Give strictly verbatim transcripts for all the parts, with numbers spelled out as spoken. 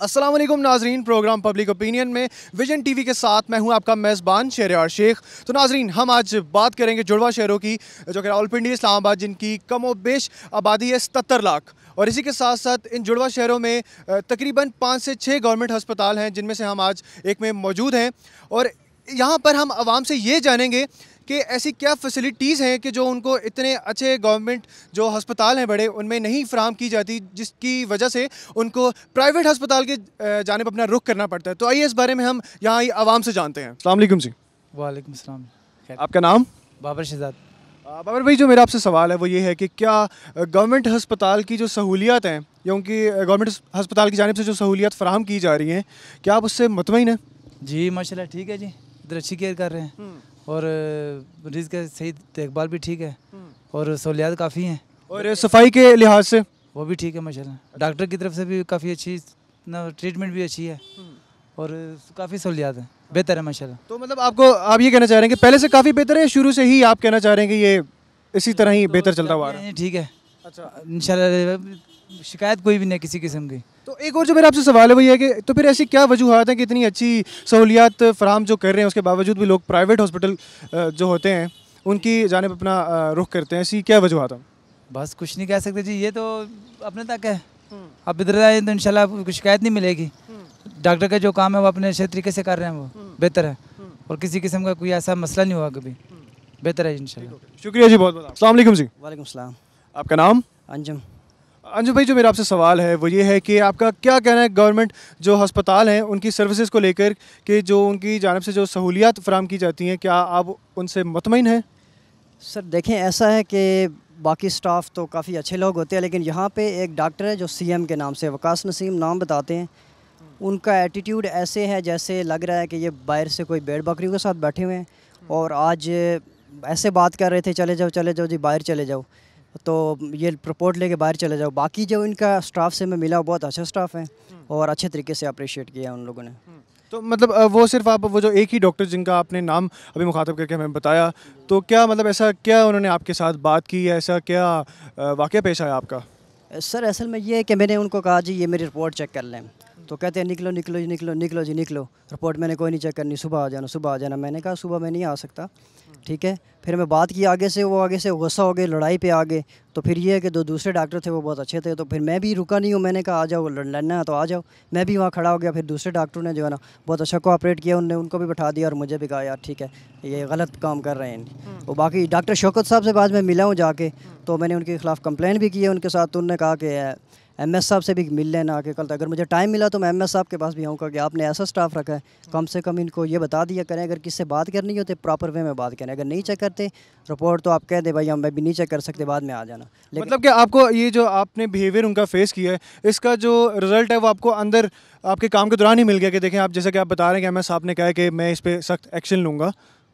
अस्सलाम वालेकुम नाजरीन, प्रोग्राम पब्लिक ओपिनियन में विजन टीवी के साथ मैं हूं आपका मेज़बान शेहरयार शेख। तो नाजरीन, हम आज बात करेंगे जुड़वा शहरों की जो कि रावलपिंडी इस्लामाबाद जिनकी कम व बेश आबादी है सत्तर लाख, और इसी के साथ साथ इन जुड़वा शहरों में तकरीबन पाँच से छः गवर्नमेंट अस्पताल हैं जिनमें से हम आज एक में मौजूद हैं। और यहाँ पर हम आवाम से ये जानेंगे कि ऐसी क्या फैसिलिटीज़ हैं कि जो उनको इतने अच्छे गवर्नमेंट जो अस्पताल हैं बड़े उनमें नहीं फराहम की जाती, जिसकी वजह से उनको प्राइवेट अस्पताल के जानिब अपना रुख करना पड़ता है। तो आइए इस बारे में हम यहाँ आवाम से जानते हैं। अस्सलाम वालेकुम जी। वालेकुम सलाम। आपका नाम? बाबर शहजाद। बाबर भाई, जो मेरा आपसे सवाल है वो ये है कि क्या गवर्नमेंट अस्पताल की जो सहूलियात हैं या उनकी गवर्नमेंट अस्पताल की जानिब से जो सहूलियात फराहम की जा रही हैं, क्या आप उससे मुतमईन हैं? जी माशाल्लाह ठीक है जी, इधर अच्छी केयर कर रहे हैं और मरीज़ का सही देखभाल भी ठीक है और सहूलियात काफ़ी हैं। और सफाई के लिहाज से वो भी ठीक है माशाल्लाह। डॉक्टर की तरफ से भी काफ़ी अच्छी ना, ट्रीटमेंट भी अच्छी है और काफ़ी सहूलियात है, बेहतर है माशाल्लाह। तो मतलब आपको आप ये कहना चाह रहे हैं कि पहले से काफ़ी बेहतर है, शुरू से ही आप कहना चाह रहे हैं कि ये इसी तरह ही बेहतर चलता हुआ है? ठीक है, अच्छा इंशाल्लाह, शिकायत कोई भी नहीं किसी किस्म की। तो एक और जो मेरा आपसे सवाल है वो ये है कि तो फिर ऐसी क्या वजूहत है कि इतनी अच्छी सहूलियात फराहम जो कर रहे हैं उसके बावजूद भी लोग प्राइवेट हॉस्पिटल जो होते हैं उनकी जानिब अपना रुख करते हैं, ऐसी क्या वजूहत है? बस कुछ नहीं कह सकते जी, ये तो अपने तक है। अब इधर आए तो इंशाल्लाह कोई शिकायत नहीं मिलेगी। डॉक्टर का जो काम है वो अपने अच्छे तरीके से कर रहे हैं, वो बेहतर है और किसी किस्म का कोई ऐसा मसला नहीं हुआ कभी, बेहतर है इंशाल्लाह। शुक्रिया जी, बहुत बहुत। अस्सलाम वालेकुम जी। वालेकुम सलाम। आपका नाम? अंजुम। अंजुम भाई, जो मेरा आपसे सवाल है वो ये है कि आपका क्या कहना है गवर्नमेंट जो अस्पताल हैं उनकी सर्विसेज को लेकर कि जो उनकी जानिब से जो सहूलियात फराहम की जाती हैं, क्या आप उनसे मुतमईन हैं? सर देखें, ऐसा है कि बाकी स्टाफ तो काफ़ी अच्छे लोग होते हैं, लेकिन यहाँ पे एक डॉक्टर है जो सीएम के नाम से वकास नसीम नाम बताते हैं। उनका एटीट्यूड ऐसे है जैसे लग रहा है कि ये बाहर से कोई भेड़ बकरियों के साथ बैठे हुए हैं और आज ऐसे बात कर रहे थे, चले जाओ चले जाओ जी, बाहर चले जाओ, तो ये रिपोर्ट लेके बाहर चले जाओ। बाकी जो इनका स्टाफ से मैं मिला बहुत अच्छा स्टाफ है और अच्छे तरीके से अप्रिशिएट किया उन लोगों ने। तो मतलब वो सिर्फ आप वो जो एक ही डॉक्टर जिनका आपने नाम अभी मुखातब करके हमें बताया, तो क्या मतलब ऐसा क्या उन्होंने आपके साथ बात की, ऐसा क्या वाक़या पेश आया आपका? सर असल में ये है कि मैंने उनको कहा जी ये मेरी रिपोर्ट चेक कर लें, तो कहते हैं निकलो निकलो जी निकलो निकलो जी निकलो, रिपोर्ट मैंने कोई नहीं चेक करनी, सुबह आ जाना सुबह आ जाना। मैंने कहा सुबह मैं नहीं आ सकता, ठीक है। फिर मैं बात की आगे से, वो आगे से गुस्सा हो गए, लड़ाई पे आ गए। तो फिर ये है कि दो दूसरे डॉक्टर थे वो बहुत अच्छे थे, तो फिर मैं भी रुका नहीं हूँ, मैंने कहा आ जाओ, लड़ना है तो आ जाओ। मैं भी वहाँ खड़ा हो गया। फिर दूसरे डॉक्टरों ने जो है ना बहुत अच्छा कोऑपरेट किया, उनने उनको भी बैठा दिया और मुझे भी कहा यार ठीक है ये गलत काम कर रहे हैं। और बाकी डॉक्टर शौकत साहब से बाद में मिला हूँ जाके, तो मैंने उनके खिलाफ़ कंप्लेन भी की है उनके साथ। तो उन्होंने कहा कि एम एस साहब से भी मिल लेना आके कल तक, अगर मुझे टाइम मिला तो मैं एम एस साहब के पास भी आऊँगा कि आपने ऐसा स्टाफ रखा है, कम से कम इनको ये बता दिया करें, अगर किससे बात करनी हो तो प्रॉपर वे में बात करें, अगर नहीं चेक करते रिपोर्ट तो आप कह दे भाई हम भी नहीं चेक कर सकते, बाद में आ जाना। मतलब कि आपको ये जो आपने बिहेवियर उनका फेस किया है, इसका जो रिज़ल्ट है वो आपको अंदर आपके काम के दौरान ही मिल गया कि देखें आप जैसे कि आप बता रहे हैं कि एम एस साहब ने कहा है कि मैं इस पर सख्त एक्शन लूँगा?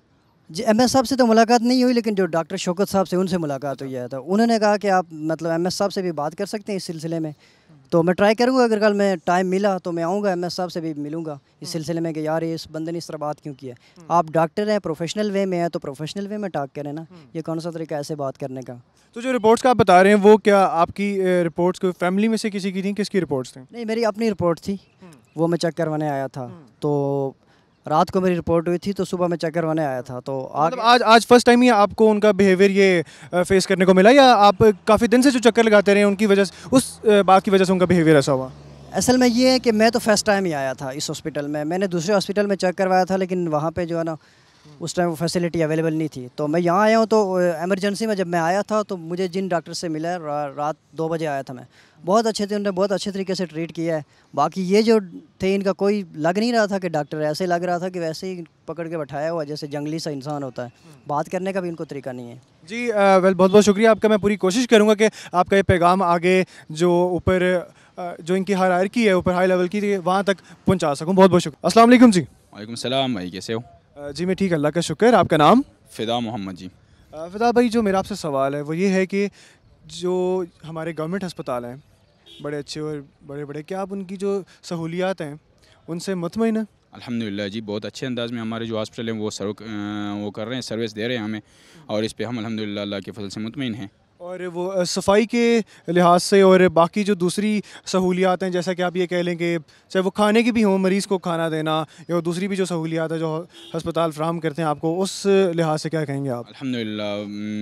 जी एम एस साहब से तो मुलाकात नहीं हुई, लेकिन जो डॉक्टर शौकत साहब से उनसे मुलाकात हुई है, तो उन्होंने कहा कि आप मतलब एम एस साहब से भी बात कर सकते हैं इस सिलसिले में। तो मैं ट्राई करूँगा, अगर कल मैं टाइम मिला तो मैं आऊँगा, एम एस साहब से भी मिलूँगा इस सिलसिले में कि यार इस बंदे ने इस तरह बात क्यों किया। आप डॉक्टर हैं, प्रोफेशनल वे में है तो प्रोफेशनल वे में टॉक करें ना, ये कौन सा तरीका ऐसे बात करने का। तो जो रिपोर्ट्स का आप बता रहे हैं वो क्या आपकी रिपोर्ट्स को फैमिली में से किसी की थी, किसकी रिपोर्ट्स थी? नहीं, मेरी अपनी रिपोर्ट थी, वो मैं चेक करवाने आया था। तो रात को मेरी रिपोर्ट हुई थी तो सुबह मैं चेक करवाने आया था। तो मतलब आज आज फर्स्ट टाइम ही आपको उनका बिहेवियर ये फेस करने को मिला, या आप काफ़ी दिन से जो चक्कर लगाते रहे उनकी वजह से, उस बात की वजह से उनका बिहेवियर ऐसा हुआ? असल में ये है कि मैं तो फर्स्ट टाइम ही आया था इस हॉस्पिटल में, मैंने दूसरे हॉस्पिटल में चेक करवाया था, लेकिन वहाँ पे जो है ना उस टाइम वो फैसिलिटी अवेलेबल नहीं थी। तो मैं यहाँ आया हूँ, तो एमरजेंसी में जब मैं आया था तो मुझे जिन डॉक्टर से मिला रा, रात दो बजे आया था मैं, बहुत अच्छे थे, उन्होंने बहुत अच्छे तरीके से ट्रीट किया है। बाकी ये जो थे इनका कोई लग नहीं रहा था कि डॉक्टर, ऐसे लग रहा था कि वैसे ही पकड़ के बैठाया हुआ जैसे जंगली सा इंसान होता है, बात करने का भी इनको तरीका नहीं है। जी वेल, बहुत बहुत शुक्रिया आपका। मैं पूरी कोशिश करूँगा कि आपका ये पैगाम आगे जो ऊपर जो इनकी हायरार्की है ऊपर हाई लेवल की वहाँ तक पहुँचा सकूँ। बहुत बहुत शुक्रिया। अस्सलाम वालेकुम जी। वालेकुम सलाम भाई, कैसे हो? जी मैं ठीक, अल्लाह का शुक्र। आपका नाम? फ़िदा मोहम्मद जी। फ़िदा भाई, जो मेरा आपसे सवाल है वो ये है कि जो हमारे गवर्नमेंट अस्पताल हैं बड़े अच्छे और बड़े बड़े, क्या आप उनकी जो सहूलियात हैं उनसे मुतमईन हैं? अल्हम्दुलिल्लाह जी, बहुत अच्छे अंदाज़ में हमारे जो हॉस्पिटल हैं वो सर्व वो कर रहे हैं, सर्विस दे रहे हैं हमें, और इस पे हम अल्हम्दुलिल्लाह अल्लाह के फजल से मुतमईन हैं। और वो अ, सफाई के लिहाज से और बाकी जो दूसरी सहूलियात हैं, जैसा कि आप ये कह लें कि चाहे वो खाने की भी हों, मरीज़ को खाना देना या दूसरी भी जो सहूलियात है जो हस्पताल फ्राहम करते हैं आपको, उस लिहाज से क्या कहेंगे आप? अल्हम्दुलिल्लाह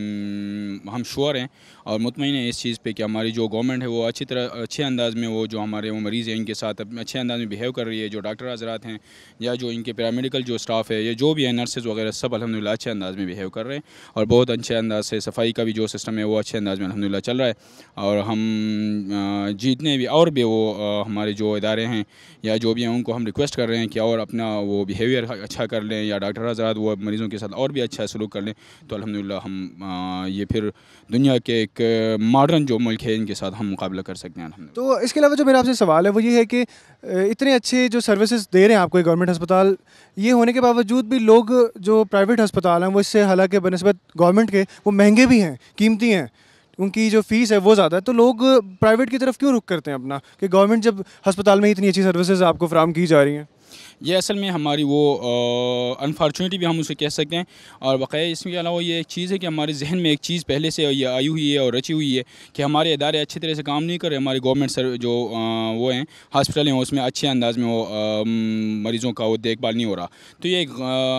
हम्म, हम श्योर हैं और मुतमईन हैं इस चीज़ पे कि हमारी जो गवर्नमेंट है वो अच्छी तरह अच्छे अंदाज़ में वो जो हमारे वो मरीज़ हैं इनके साथ अपने अच्छे अंदाज़ में बिहेव कर रही है। जो डॉक्टर हज़रात हैं या जो इनके पैरामेडिकल जो स्टाफ है या जो भी है नर्सेज वगैरह सब अल्हम्दुलिल्लाह अच्छे अंदाज़ में बिहेव कर रहे हैं और बहुत अच्छे अंदाज़ से सफाई का भी जो सिस्टम है वो अच्छे अंदाज़ में अल्हम्दुलिल्लाह चल रहा है। और हम अ, जितने भी और भी वो अ, हमारे जो इदारे हैं या जो भी हैं उनको हम रिक्वेस्ट कर रहे हैं कि और अपना वो बिहेवियर अच्छा कर लें या डॉक्टर हज़रात वो मरीज़ों के साथ और भी अच्छा सलूक कर लें तो अल्हम्दुलिल्लाह हम आ, ये फिर दुनिया के एक मॉडर्न जो मुल्क है इनके साथ हम मुकाबला कर सकते हैं अल्हम्दुलिल्लाह। तो इसके अलावा जो मेरा आपसे सवाल है वो ये है कि अ, इतने अच्छे जो सर्विसेज दे रहे हैं आपको गवर्नमेंट अस्पताल, ये होने के बावजूद भी लोग जो प्राइवेट अस्पताल हैं वो इससे हालांकि बनस्बत गवर्नमेंट के वो महंगे भी हैं, कीमती हैं, उनकी जो फ़ीस है वो ज़्यादा है, तो लोग प्राइवेट की तरफ क्यों रुख करते हैं अपना, कि गवर्नमेंट जब अस्पताल में इतनी अच्छी सर्विसेज आपको फराहम की जा रही हैं? ये असल में हमारी वो अनफॉर्चुनिटी भी हम उसे कह सकते हैं और वाक़ई इसके अलावा ये एक चीज़ है कि हमारे जहन में एक चीज़ पहले से ये आई हुई है और रची हुई है कि हमारे इदारे अच्छी तरह से काम नहीं कर रहे। हमारे गवर्नमेंट सर जो आ, वो हैं हॉस्पिटल हैं उसमें अच्छे अंदाज में वो आ, मरीज़ों का वो देखभाल नहीं हो रहा, तो ये एक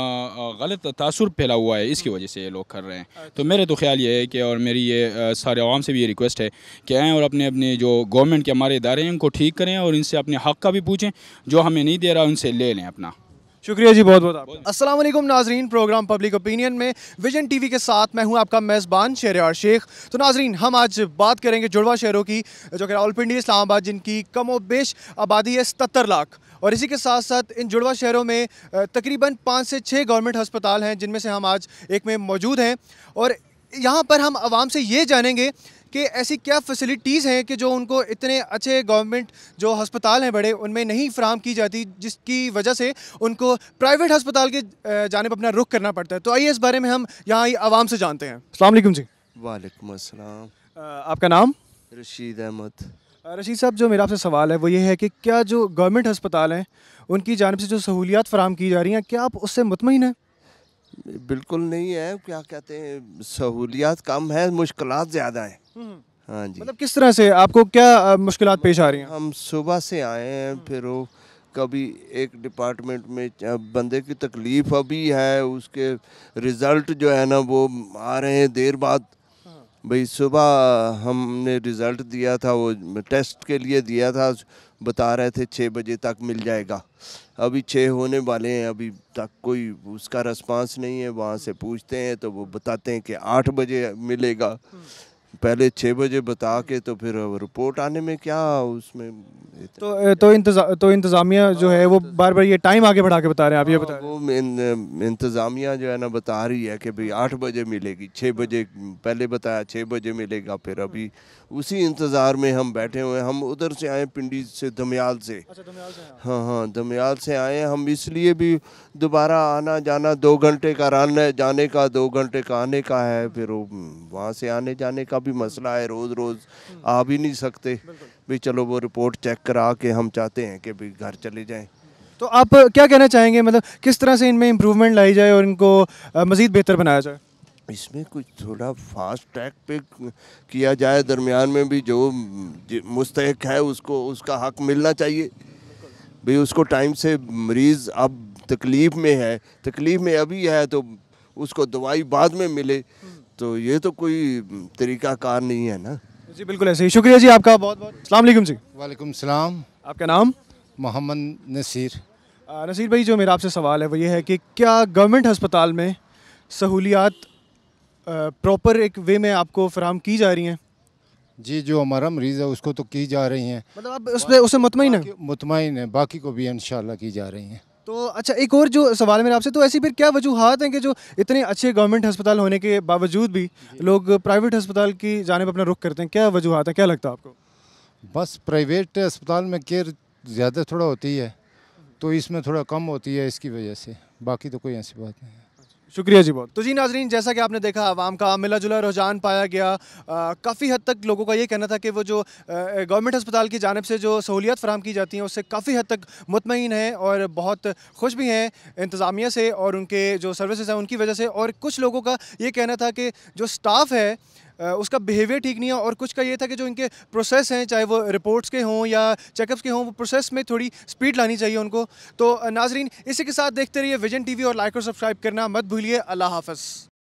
गलत तासुर फैला हुआ है, इसकी वजह से ये लोग कर रहे हैं। तो मेरे तो ख्याल ये है कि और मेरी ये सारे आवाम से भी ये रिक्वेस्ट है कि आएँ और अपने अपने जो गवर्नमेंट के हमारे इदारे हैं उनको ठीक करें और इनसे अपने हक़ का भी पूछें, जो हमें नहीं दे रहा उनसे ले लें अपना। शुक्रिया जी, बहुत बहुत। अस्सलाम वालेकुम नाजरीन, प्रोग्राम पब्लिक ओपिनियन में विजन टीवी के साथ मैं हूं आपका मेज़बान शेहरयार शेख। तो नाजरीन, हम आज बात करेंगे जुड़वा शहरों की जो कि रावलपिंडी इस्लामाबाद जिनकी कमोबेश आबादी है सत्तर लाख, और इसी के साथ साथ इन जुड़वा शहरों में तकरीबन पाँच से छः गवर्नमेंट हस्पताल हैं जिनमें से हम आज एक में मौजूद हैं। और यहाँ पर हम आवाम से ये जानेंगे कि ऐसी क्या फैसिलिटीज़ हैं कि जो उनको इतने अच्छे गवर्नमेंट जो अस्पताल हैं बड़े उनमें नहीं फ़राहम की जाती, जिसकी वजह से उनको प्राइवेट अस्पताल के जानिब अपना रुख करना पड़ता है। तो आइए इस बारे में हम यहाँ आवाम से जानते हैं। अस्सलाम वालेकुम जी। वालेकुम अस्सलाम। आपका नाम? रशीद अहमद। रशीद साहब, जो मेरा आपसे सवाल है वो ये है कि क्या जो गवर्नमेंट अस्पताल हैं उनकी जानिब से जो सहूलियात फ़राहम की जा रही हैं, क्या आप उससे मुतमईन हैं? बिल्कुल नहीं है, क्या कहते हैं, सहूलियात कम है, मुश्किलात ज़्यादा हैं। हाँ जी। मतलब किस तरह से आपको क्या मुश्किलात पेश आ रही हैं? हम सुबह से आए हैं, फिर वो कभी एक डिपार्टमेंट में बंदे की तकलीफ़ अभी है, उसके रिज़ल्ट जो है ना वो आ रहे हैं देर बाद। भाई सुबह हमने रिज़ल्ट दिया था, वो टेस्ट के लिए दिया था, बता रहे थे छः बजे तक मिल जाएगा, अभी छः होने वाले हैं, अभी तक कोई उसका रिस्पांस नहीं है। वहाँ से पूछते हैं तो वो बताते हैं कि आठ बजे मिलेगा, पहले छः बजे बता के तो फिर रिपोर्ट आने में क्या उसमें तो तो इंतजा तो इंतज़ामिया जो है वो बार बार ये टाइम आगे बढ़ा के बता रहे हैं, आप ये बता रहे हैं। वो इंतज़ामिया जो है ना बता रही है कि भाई आठ बजे मिलेगी, छः बजे पहले बताया छः बजे मिलेगा, फिर अभी उसी इंतज़ार में हम बैठे हुए हैं। हम उधर से आए पिंडी से, दमयाल से। अच्छा, दमयाल से। हाँ हाँ, दमयाल से आए हम, इसलिए भी दोबारा आना जाना दो घंटे का आने जाने का, दो घंटे का आने का है, फिर वहाँ से आने जाने का भी मसला है, रोज़ रोज़ आ भी नहीं सकते। भाई चलो वो रिपोर्ट चेक करा के हम चाहते हैं कि भाई घर चले जाएं। तो आप क्या कहना चाहेंगे, मतलब किस तरह से इनमें इम्प्रूवमेंट लाई जाए और इनको मज़ीद बेहतर बनाया जाए? इसमें कुछ थोड़ा फास्ट ट्रैक पे किया जाए, दरमियान में भी जो मुस्तहिक है उसको उसका हक मिलना चाहिए। भाई उसको टाइम से, मरीज़ अब तकलीफ़ में है, तकलीफ़ में अभी है तो उसको दवाई बाद में मिले, तो ये तो कोई तरीक़ाकार नहीं है ना। जी बिल्कुल ऐसे ही। शुक्रिया जी आपका बहुत बहुत। अस्सलाम वालेकुम जी। वालेकुम सलाम। आपका नाम? मोहम्मद नसीर। नसीर भाई, जो मेरा आपसे सवाल है वो ये है कि क्या गवर्नमेंट अस्पताल में सहूलियात प्रॉपर एक वे में आपको फराहम की जा रही हैं? जी, जो हमारा मरीज़ है उसको तो की जा रही हैं। मतलब आप उस पर उससे मुतमईन हैं? मुतमईन है, बाकी को भी इंशाल्लाह की जा रही हैं। तो अच्छा, एक और जो सवाल है मेरा आपसे, तो ऐसी फिर क्या वजूहात हैं कि जो इतने अच्छे गवर्नमेंट अस्पताल होने के बावजूद भी लोग प्राइवेट अस्पताल की जानिब अपना रुख करते हैं? क्या वजूहात है, क्या लगता है आपको? बस प्राइवेट अस्पताल में केयर ज़्यादा थोड़ा होती है, तो इसमें थोड़ा कम होती है, इसकी वजह से, बाकी तो कोई ऐसी बात नहीं है। शुक्रिया जी बहुत। तो जी नाजरीन, जैसा कि आपने देखा आवाम का मिला जुला रुझान पाया गया। काफ़ी हद तक लोगों का ये कहना था कि वो जो गवर्नमेंट अस्पताल की जानिब से जो सहूलियत फराहम की जाती हैं उससे काफ़ी हद तक मुतमईन हैं और बहुत खुश भी हैं इंतज़ामिया से और उनके जो सर्विसेज हैं उनकी वजह से। और कुछ लोगों का ये कहना था कि जो स्टाफ है उसका बिहेवियर ठीक नहीं है, और कुछ का ये था कि जो इनके प्रोसेस हैं, चाहे वो रिपोर्ट्स के हों या चेकअप्स के हों, वो प्रोसेस में थोड़ी स्पीड लानी चाहिए उनको। तो नाजरीन, इसी के साथ देखते रहिए विजन टीवी और लाइक और सब्सक्राइब करना मत भूलिए। अल्लाह हाफ़िज़।